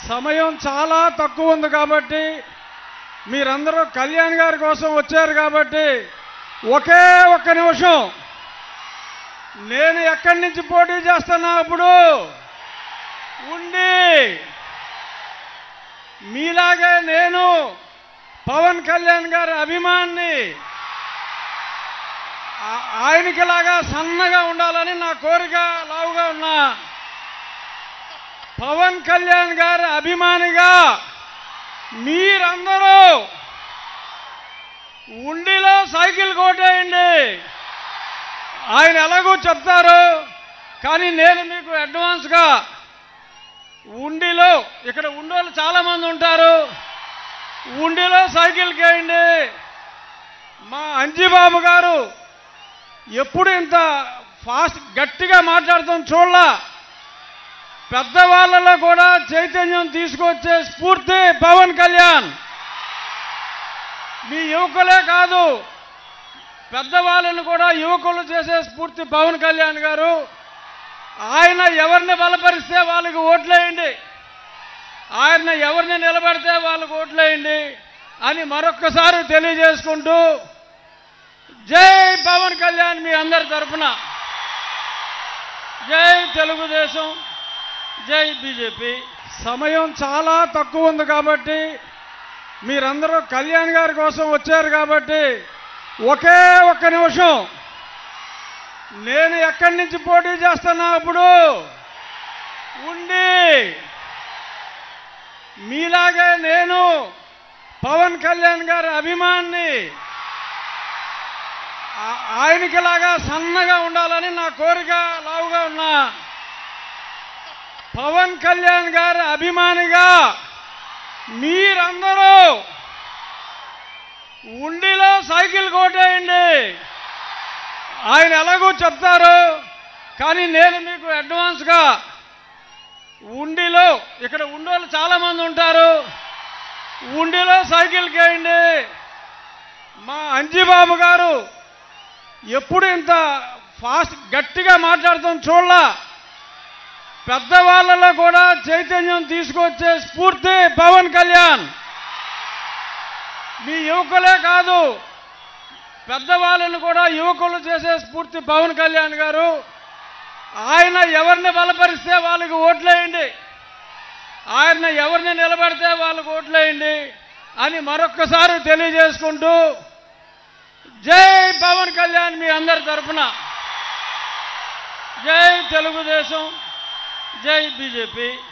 సమయం చాలా తక్కువ ఉంది కాబట్టి మీరందరూ కళ్యాణ్ గారి కోసం వచ్చారు కాబట్టి ఒకే ఒక్క నిమిషం నేను ఎక్కడి నుంచి పోటీ చేస్తున్నా అప్పుడు ఉండి మీలాగే నేను పవన్ కళ్యాణ్ గారి అభిమాని ఆయనకిలాగా సన్నగా ఉండాలని నా కోరిక లావుగా ఉన్నా పవన్ కళ్యాణ్ గారి అభిమానిగా మీరందరూ ఉండిలో సైకిల్ కొట్టేయండి. ఆయన ఎలాగో చెప్తారు కానీ నేను మీకు అడ్వాన్స్గా ఉండిలో ఇక్కడ ఉండోళ్ళు చాలా మంది ఉంటారు. ఉండిలో సైకిల్ కేయండి. మా అంజిబాబు గారు ఎప్పుడు ఇంత ఫాస్ట్ గట్టిగా మాట్లాడుతాం చూడలా. పెద్దవాళ్ళలో కూడా చైతన్యం తీసుకొచ్చే స్ఫూర్తి పవన్ కళ్యాణ్. మీ యువకులే కాదు పెద్దవాళ్ళను కూడా యువకులు చేసే స్ఫూర్తి పవన్ కళ్యాణ్ గారు. ఆయన ఎవరిని బలపరిస్తే వాళ్ళకి ఓట్లేయండి, ఆయన ఎవరిని నిలబడితే వాళ్ళకి ఓట్లేయండి అని మరొక్కసారి తెలియజేసుకుంటూ జై పవన్ కళ్యాణ్ మీ అందరి తరఫున జై తెలుగుదేశం, జై బీజేపీ. సమయం చాలా తక్కువ ఉంది కాబట్టి మీరందరూ కళ్యాణ్ గారి కోసం వచ్చారు కాబట్టి ఒకే ఒక్క నిమిషం నేను ఎక్కడి నుంచి పోటీ చేస్తున్నా అప్పుడు ఉండి మీలాగే నేను పవన్ కళ్యాణ్ గారి అభిమాని ఆయనకిలాగా సన్నగా ఉండాలని నా కోరిక లావుగా ఉన్నా పవన్ కళ్యాణ్ గారి అభిమానిగా మీరందరూ ఉండిలో సైకిల్ కొట్టేయండి. ఆయన ఎలాగో చెప్తారు కానీ నేను మీకు అడ్వాన్స్గా ఉండిలో ఇక్కడ ఉండోళ్ళు చాలా మంది ఉంటారు. ఉండిలో సైకిల్ కేయండి. మా అంజిబాబు గారు ఎప్పుడు ఇంత ఫాస్ట్ గట్టిగా మాట్లాడుతాం చూడలా. పెద్దవాళ్ళలో కూడా చైతన్యం తీసుకొచ్చే స్ఫూర్తి పవన్ కళ్యాణ్. మీ యువకులే కాదు పెద్దవాళ్ళను కూడా యువకులు చేసే స్ఫూర్తి పవన్ కళ్యాణ్ గారు. ఆయన ఎవరిని బలపరిస్తే వాళ్ళకి ఓట్లేయండి, ఆయన ఎవరిని నిలబడితే వాళ్ళకి ఓట్లేయండి అని మరొక్కసారి తెలియజేసుకుంటూ జై పవన్ కళ్యాణ్ మీ అందరి తరఫున జై తెలుగుదేశం, జై బీజేపీ.